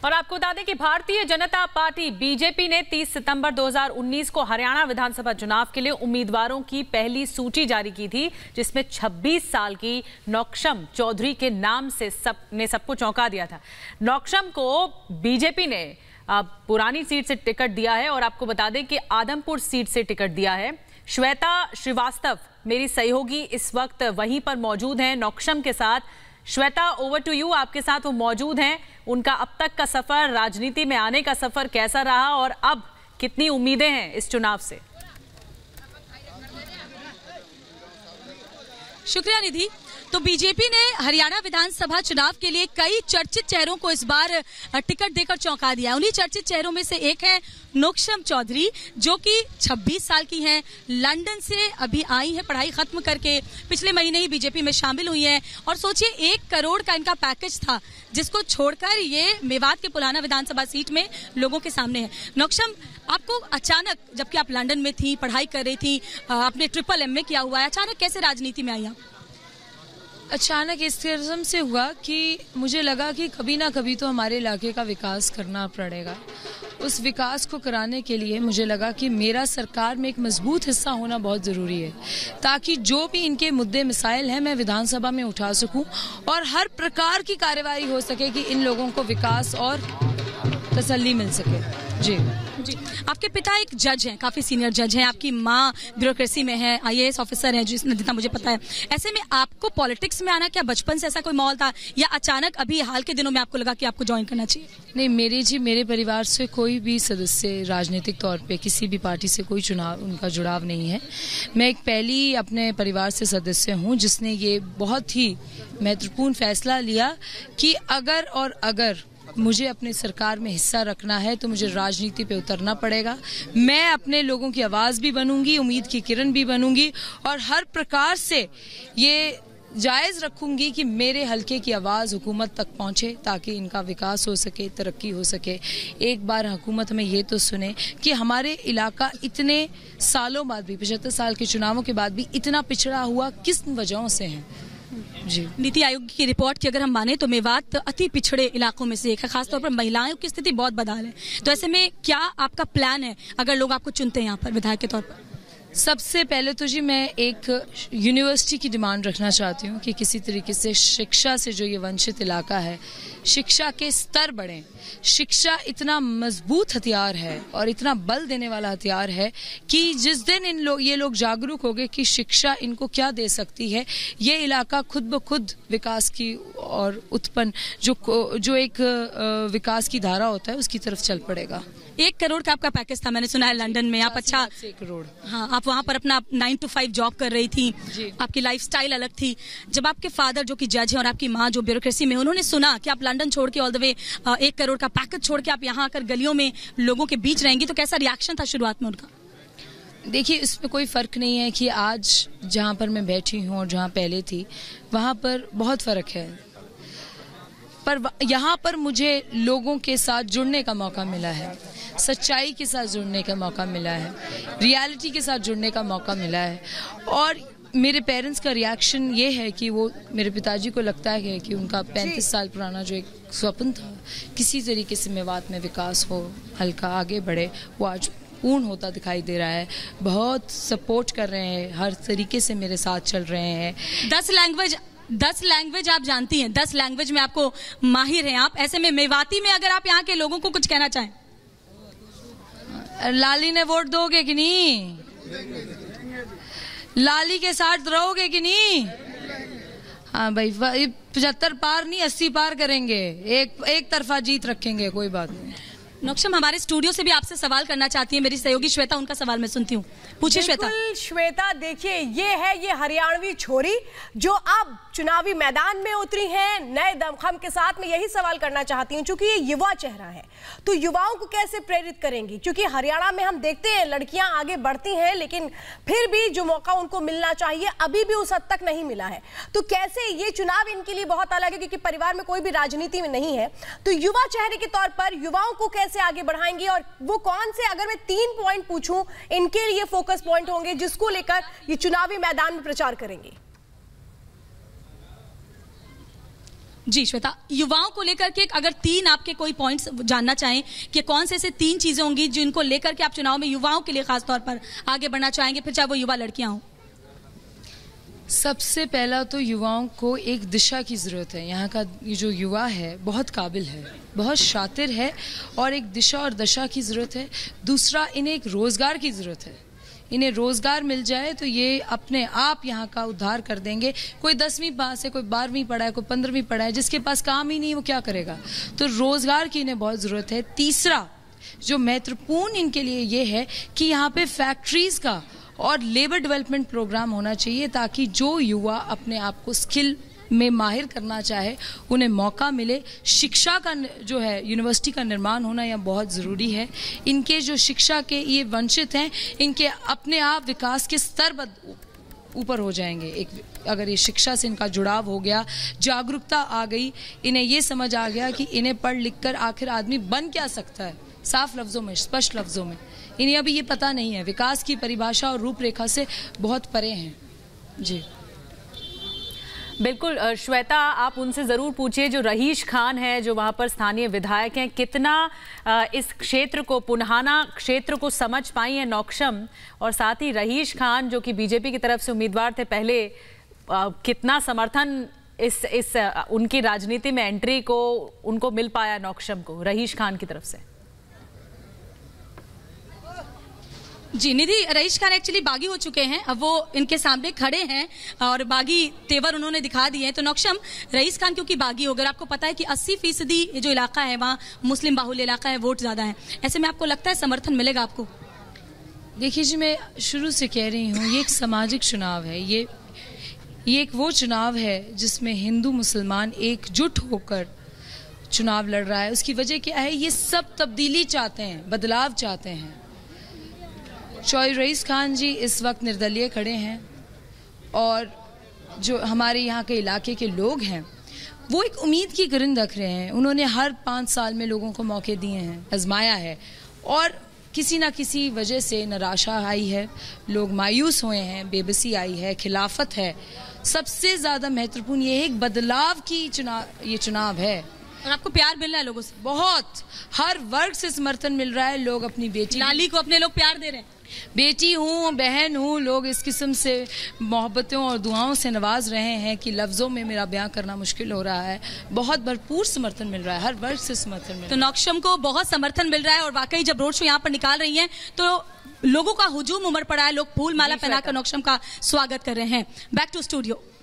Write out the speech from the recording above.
और आपको बता दें कि भारतीय जनता पार्टी बीजेपी ने 30 सितंबर 2019 को हरियाणा विधानसभा चुनाव के लिए उम्मीदवारों की पहली सूची जारी की थी, जिसमें 26 साल की नौक्षम चौधरी के नाम से सबको चौंका दिया था। नौक्षम को बीजेपी ने पुरानी सीट से टिकट दिया है और आपको बता दें कि आदमपुर सीट से टिकट दिया है। श्वेता श्रीवास्तव मेरी सहयोगी इस वक्त वहीं पर मौजूद हैं नौक्षम के साथ। Shweta, over to you. आपके साथ वो मौजूद हैं। उनका अब तक का सफर, राजनीति में आने का सफर कैसा रहा और अब कितनी उम्मीदें हैं इस चुनाव से? शुक्रिया निधि। तो बीजेपी ने हरियाणा विधानसभा चुनाव के लिए कई चर्चित चेहरों को इस बार टिकट देकर चौंका दिया। उन्हीं चर्चित चेहरों में से एक है नौक्षम चौधरी, जो कि 26 साल की हैं, लंदन से अभी आई है पढ़ाई खत्म करके, पिछले महीने ही बीजेपी में शामिल हुई हैं। और सोचिए 1 करोड़ का इनका पैकेज था, जिसको छोड़कर ये मेवात के पुलाना विधानसभा सीट में लोगों के सामने है। नौक्षम, आपको अचानक, जबकि आप लंदन में थी, पढ़ाई कर रही थी, आपने ट्रिपल एम किया हुआ है, अचानक कैसे राजनीति में आई आप? अचानक इस किस्म से हुआ कि मुझे लगा कि कभी ना कभी तो हमारे इलाके का विकास करना पड़ेगा। उस विकास को कराने के लिए मुझे लगा कि मेरा सरकार में एक मजबूत हिस्सा होना बहुत ज़रूरी है, ताकि जो भी इनके मुद्दे मिसाइल हैं मैं विधानसभा में उठा सकूं और हर प्रकार की कार्रवाई हो सके कि इन लोगों को विकास और तसल्ली मिल सके। जी जी। आपके पिता एक जज हैं, काफी सीनियर जज हैं, आपकी माँ ब्यूरोक्रेसी में है, IAS ऑफिसर है, जितना मुझे पता है। ऐसे में आपको पॉलिटिक्स में आना क्या बचपन से ऐसा कोई माहौल था, या अचानक अभी हाल के दिनों में आपको लगा कि आपको ज्वाइन करना चाहिए? नहीं, मेरे परिवार से कोई भी सदस्य राजनीतिक तौर पे किसी भी पार्टी से कोई उनका जुड़ाव नहीं है। मैं एक पहली अपने परिवार से सदस्य हूँ जिसने ये बहुत ही महत्वपूर्ण फैसला लिया कि अगर मुझे अपने सरकार में हिस्सा रखना है तो मुझे राजनीति पे उतरना पड़ेगा। मैं अपने लोगों की आवाज़ भी बनूंगी, उम्मीद की किरण भी बनूंगी और हर प्रकार से ये जायज़ रखूंगी कि मेरे हलके की आवाज़ हुकूमत तक पहुंचे, ताकि इनका विकास हो सके, तरक्की हो सके। एक बार हुकूमत में ये तो सुने कि हमारे इलाका इतने सालों बाद भी, 75 साल के चुनावों के बाद भी इतना पिछड़ा हुआ किस वजहों से है। जी। नीति आयोग की रिपोर्ट की अगर हम माने तो मेवात अति पिछड़े इलाकों में से एक है, खासतौर पर महिलाओं की स्थिति बहुत बदहाल है। तो ऐसे में क्या आपका प्लान है अगर लोग आपको चुनते हैं यहाँ पर विधायक के तौर पर? सबसे पहले तो जी मैं एक यूनिवर्सिटी की डिमांड रखना चाहती हूँ कि किसी तरीके से शिक्षा से जो ये वंचित इलाका है, शिक्षा के स्तर बढ़ें। शिक्षा इतना मजबूत हथियार है और इतना बल देने वाला हथियार है कि जिस दिन ये लोग जागरूक हो गए कि शिक्षा इनको क्या दे सकती है, ये इलाका खुद ब खुद विकास की और उत्पन्न जो एक विकास की धारा होता है उसकी तरफ चल पड़ेगा। 1 करोड़ का आपका पैकेज था, मैंने सुना है लंदन में आप 1 करोड़। हाँ, आप वहाँ पर अपना 9 to 5 जॉब कर रही थी, आपकी लाइफस्टाइल अलग थी। जब आपके फादर जो कि जज है और आपकी माँ जो ब्यूरोक्रेसी में, उन्होंने सुना कि आप लंदन छोड़ के ऑल द वे 1 करोड़ का पैकेज छोड़ के आप यहाँ आकर गलियों में लोगों के बीच रहेंगी, तो कैसा रिएक्शन था शुरुआत में उनका? देखिए, इसमें कोई फ़र्क नहीं है कि आज जहाँ पर मैं बैठी हूँ और जहाँ पहले थी, वहाँ पर बहुत फ़र्क है। पर यहाँ पर मुझे लोगों के साथ जुड़ने का मौका मिला है, सच्चाई के साथ जुड़ने का मौका मिला है, रियलिटी के साथ जुड़ने का मौका मिला है। और मेरे पेरेंट्स का रिएक्शन ये है कि वो, मेरे पिताजी को लगता है कि उनका 35 साल पुराना जो एक स्वप्न था किसी तरीके से मेवात में विकास हो, हल्का आगे बढ़े, वो आज पूर्ण होता दिखाई दे रहा है। बहुत सपोर्ट कर रहे हैं, हर तरीके से मेरे साथ चल रहे हैं। 10 लैंग्वेज आप जानती हैं, 10 लैंग्वेज में आपको माहिर हैं आप। ऐसे में मेवाती में अगर आप यहाँ के लोगों को कुछ कहना चाहें? लाली ने वोट दोगे कि नहीं? लाली के साथ रहोगे कि नहीं? हाँ भाई, 75 पार नहीं 80 पार करेंगे, एक तरफा जीत रखेंगे, कोई बात नहीं। नौक्षम, हमारे स्टूडियो से भी आपसे सवाल करना चाहती है मेरी सहयोगी श्वेता, उनका सवाल मैं सुनती हूँ। पूछिए श्वेता। श्वेता, देखिए ये हरियाणवी छोरी जो अब चुनावी मैदान में उतरी हैं नए दमखम के साथ। मैं यही सवाल करना चाहती हूँ, क्योंकि ये युवा चेहरा है, तो युवाओं को कैसे प्रेरित करेंगी? क्योंकि हरियाणा में हम देखते हैं लड़कियां आगे बढ़ती हैं, लेकिन फिर भी जो मौका उनको मिलना चाहिए अभी भी उस हद तक नहीं मिला है। तो कैसे, ये चुनाव इनके लिए बहुत अलग है क्योंकि परिवार में कोई भी राजनीति में नहीं है, तो युवा चेहरे के तौर पर युवाओं को कैसे आगे बढ़ाएंगे और वो कौन से, अगर मैं 3 पॉइंट पूछूं, इनके लिए फोकस पॉइंट होंगे जिसको लेकर ये चुनावी मैदान में प्रचार करेंगे? जी श्वेता, युवाओं को लेकर के अगर 3 आपके कोई पॉइंट्स जानना चाहें कि कौन से ऐसे 3 चीजें होंगी जिनको लेकर के आप चुनाव में युवाओं के लिए खास तौर पर आगे बढ़ना चाहेंगे, फिर चाहे वो युवा लड़कियां हों। सबसे पहला तो युवाओं को एक दिशा की ज़रूरत है। यहाँ का ये जो युवा है बहुत काबिल है, बहुत शातिर है और एक दिशा और दशा की ज़रूरत है। दूसरा, इन्हें एक रोज़गार की ज़रूरत है। इन्हें रोज़गार मिल जाए तो ये अपने आप यहाँ का उद्धार कर देंगे। कोई 10वीं पास है, कोई 12वीं पढ़ा है, कोई 15वीं पढ़ा है, जिसके पास काम ही नहीं वो क्या करेगा। तो रोज़गार की इन्हें बहुत ज़रूरत है। तीसरा जो महत्वपूर्ण इनके लिए ये है कि यहाँ पे फैक्ट्रीज़ का और लेबर डेवलपमेंट प्रोग्राम होना चाहिए ताकि जो युवा अपने आप को स्किल में माहिर करना चाहे उन्हें मौका मिले। शिक्षा का जो है यूनिवर्सिटी का निर्माण होना यह बहुत ज़रूरी है। इनके जो शिक्षा के ये वंचित हैं, इनके अपने आप विकास के स्तर ऊपर हो जाएंगे अगर ये शिक्षा से इनका जुड़ाव हो गया, जागरूकता आ गई, इन्हें ये समझ आ गया कि इन्हें पढ़ लिख कर आखिर आदमी बन क्या सकता है, साफ लफ्ज़ों में, स्पष्ट लफ्ज़ों में। इन्हें अभी ये पता नहीं है, विकास की परिभाषा और रूपरेखा से बहुत परे हैं। जी बिल्कुल श्वेता, आप उनसे ज़रूर पूछिए जो रहीश खान है, जो वहाँ पर स्थानीय विधायक हैं, कितना इस क्षेत्र को, पुन्हाना क्षेत्र को समझ पाई है नौक्षम, और साथ ही रहीश खान जो कि बीजेपी की तरफ से उम्मीदवार थे पहले, कितना समर्थन इस उनकी राजनीति में एंट्री को उनको मिल पाया नौक्षम को, रहीश खान की तरफ से। जी निधि, रहीश खान एक्चुअली बागी हो चुके हैं, अब वो इनके सामने खड़े हैं और बागी तेवर उन्होंने दिखा दिए हैं। तो नौक्षम, रहीश खान क्योंकि बागी हो गए, आपको पता है कि 80% जो इलाका है वहाँ मुस्लिम बाहुल्य इलाका है, वोट ज्यादा है, ऐसे में आपको लगता है समर्थन मिलेगा आपको? देखिए जी, मैं शुरू से कह रही हूँ ये एक सामाजिक चुनाव है। ये एक वो चुनाव है जिसमें हिंदू मुसलमान एकजुट होकर चुनाव लड़ रहा है। उसकी वजह क्या है, ये सब तब्दीली चाहते हैं, बदलाव चाहते हैं। चौधरी रईस खान जी इस वक्त निर्दलीय खड़े हैं और जो हमारे यहाँ के इलाके के लोग हैं वो एक उम्मीद की किरण रख रहे हैं। उन्होंने हर 5 साल में लोगों को मौके दिए हैं, आजमाया है और किसी ना किसी वजह से निराशा आई है, लोग मायूस हुए हैं, बेबसी आई है, खिलाफत है। सबसे ज़्यादा महत्वपूर्ण ये है एक बदलाव की ये चुनाव है। और आपको प्यार मिल रहा है लोगों से? बहुत, हर वर्ग से समर्थन मिल रहा है। लोग अपनी बेटी लाली को अपने लोग प्यार दे रहे हैं। बेटी हूँ, बहन हूँ, लोग इस किस्म से मोहब्बतों और दुआओं से नवाज रहे हैं कि लफ्ज़ों में मेरा बयां करना मुश्किल हो रहा है। बहुत भरपूर समर्थन मिल रहा है, हर वर्ग से समर्थन मिल रहा है। तो नौक्षम को बहुत समर्थन मिल रहा है और वाकई जब रोड शो यहाँ पर निकाल रही हैं तो लोगों का हुजूम उमड़ पड़ा है, लोग फूल माला पहनाकर नौक्षम का स्वागत कर रहे हैं। Back to studio.